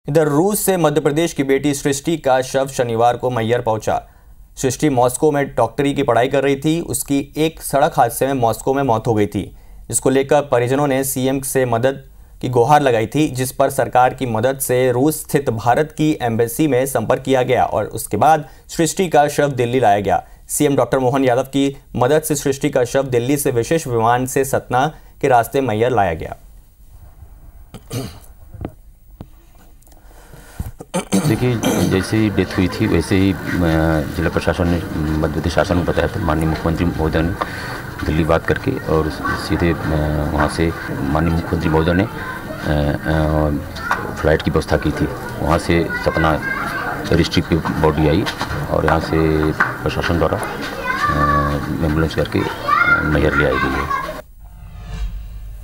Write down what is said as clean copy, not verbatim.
इधर रूस से मध्य प्रदेश की बेटी सृष्टि का शव शनिवार को मैहर पहुंचा। सृष्टि मॉस्को में डॉक्टरी की पढ़ाई कर रही थी। उसकी एक सड़क हादसे में मॉस्को में मौत हो गई थी, जिसको लेकर परिजनों ने सीएम से मदद की गुहार लगाई थी, जिस पर सरकार की मदद से रूस स्थित भारत की एम्बेसी में संपर्क किया गया और उसके बाद सृष्टि का शव दिल्ली लाया गया। सीएम डॉक्टर मोहन यादव की मदद से सृष्टि का शव दिल्ली से विशेष विमान से सतना के रास्ते मैहर लाया गया। देखिए, जैसे ही डेथ हुई थी वैसे ही जिला प्रशासन ने, मध्य प्रदेश शासन को बताया था। माननीय मुख्यमंत्री महोदय ने दिल्ली बात करके और सीधे वहाँ से माननीय मुख्यमंत्री महोदय ने फ्लाइट की व्यवस्था की थी। वहाँ से सतना डिस्ट्रिक्ट की बॉडी आई और यहाँ से प्रशासन द्वारा एम्बुलेंस करके मैहर ले आई गई है।